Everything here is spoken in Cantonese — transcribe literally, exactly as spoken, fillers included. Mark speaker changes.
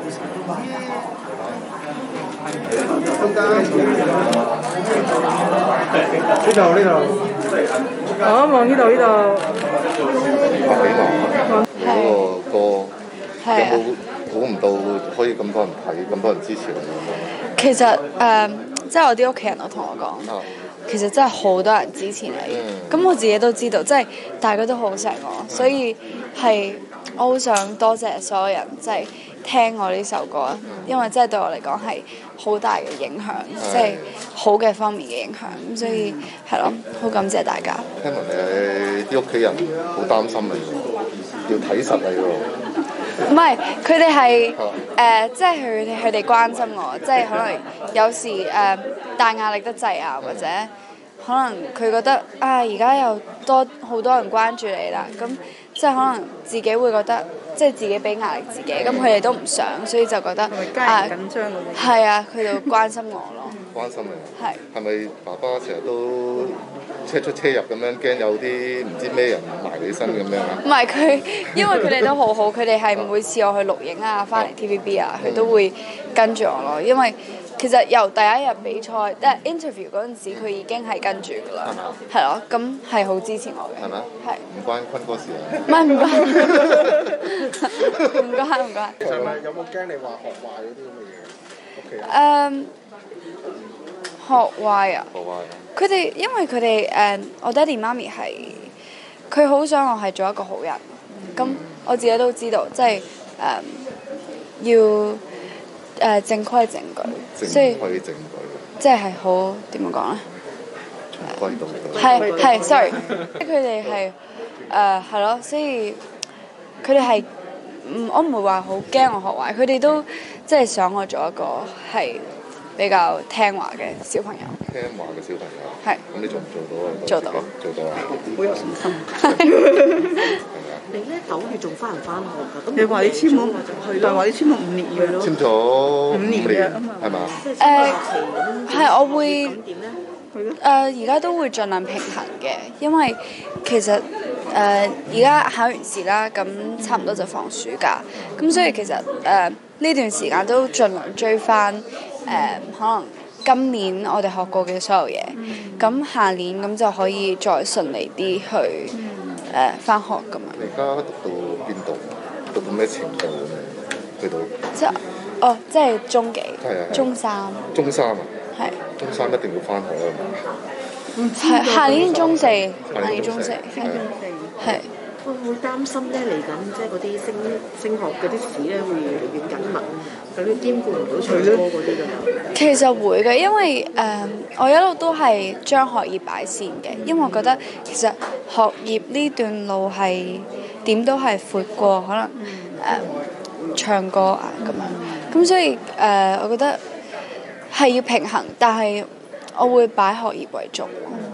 Speaker 1: 呢度呢度，我望呢度呢度。
Speaker 2: 嗰個歌有冇估唔到可以咁多人睇，咁多人支持你？
Speaker 3: 其實誒、呃，即係我啲屋企人都同我講。
Speaker 2: 啊
Speaker 3: 其實真係好多人支持你，咁、嗯、我自己都知道，即係大家都好錫我，所以係我好想多謝所有人，即係聽我呢首歌，因為真係對我嚟講係好大嘅影響，即係好嘅方面嘅影響，咁所以係咯，好感謝大家。
Speaker 2: 聽聞你啲屋企人好擔心你，要睇實你喎。
Speaker 3: 唔係，佢哋係誒，即係佢哋佢哋關心我，即係可能有時誒、呃、大壓力得滯啊，或者可能佢覺得啊，而家又多好多人關注你啦，咁即係可能自己會覺得即係自己俾壓力自己，咁佢哋都唔想，所以就覺得啊緊張嗰啲。係啊，佢哋會關心我咯。
Speaker 2: 關心你。
Speaker 3: 係。
Speaker 2: 係咪爸爸成日都車出車入咁樣，驚有啲唔知咩人埋你身咁樣啊？
Speaker 3: 唔係佢，因為佢哋都好好，佢哋係每次我去錄影啊，翻嚟 T V B 啊，佢都會跟住我咯。因為其實由第一日比賽，即係 interview 嗰陣時，佢已經係跟住㗎啦，係咯，咁係好支持我嘅。
Speaker 2: 係咪？
Speaker 3: 係。
Speaker 2: 唔關坤哥事啊？
Speaker 3: 唔係唔關，唔關唔關。
Speaker 1: 其實有冇驚你話學壞嗰啲咁嘅嘢？屋企人。
Speaker 3: 誒，學壞啊！
Speaker 2: 學壞。
Speaker 3: 佢哋因為佢哋誒，我爹哋媽咪係佢好想我係做一個好人，咁、嗯、我自己都知道，即係誒、呃、要誒、呃、正規正矩，
Speaker 2: 正規正矩，
Speaker 3: 即係好點樣講咧？
Speaker 2: 從規到矩。
Speaker 3: 係係，sorry，佢哋係誒係咯，所以佢哋係唔我唔會話好驚我學壞，佢哋都即係想我做一個係比較聽話嘅小朋友。
Speaker 2: 聽話嘅小朋友。
Speaker 3: 係。
Speaker 2: 咁你做唔做到啊？
Speaker 3: 做到。
Speaker 2: 做到啊！
Speaker 4: 好有信心。係你咧九月仲翻唔翻學㗎？咁
Speaker 1: 你話你簽咗，但係話你簽咗五年嘅咯。
Speaker 2: 簽咗
Speaker 1: 五年嘅啊嘛。
Speaker 2: 係嘛？
Speaker 3: 誒係，我會誒而家都會盡量平衡嘅，因為其實誒而家考完試啦，咁差唔多就放暑假，咁所以其實誒呢、呃、段時間都盡量追翻誒、呃、可能今年我哋學過嘅所有嘢，咁、嗯、下年咁就可以再順利啲去誒翻、呃、學咁樣。
Speaker 2: 你而家讀到邊度？讀到咩程度咁樣？去到
Speaker 3: 即係哦，即係中幾？
Speaker 2: 係啊。
Speaker 3: 中三。
Speaker 2: 中三啊？
Speaker 3: 係。
Speaker 2: 中三一定要翻學啦，係嘛？
Speaker 3: 係下年中四，下
Speaker 2: 年中四，
Speaker 3: 係。
Speaker 4: 會唔會擔心咧？嚟緊即係嗰啲升升學嗰啲試咧，會越嚟越緊密，咁你兼顧唔到唱歌嗰啲㗎？
Speaker 3: 其實會嘅，因為誒、呃、我一路都係將學業擺先嘅，因為我覺得其實學業呢段路係點都係闊過可能誒、呃、唱歌啊咁樣，咁所以誒、呃、我覺得係要平衡，但係我會擺學業為重。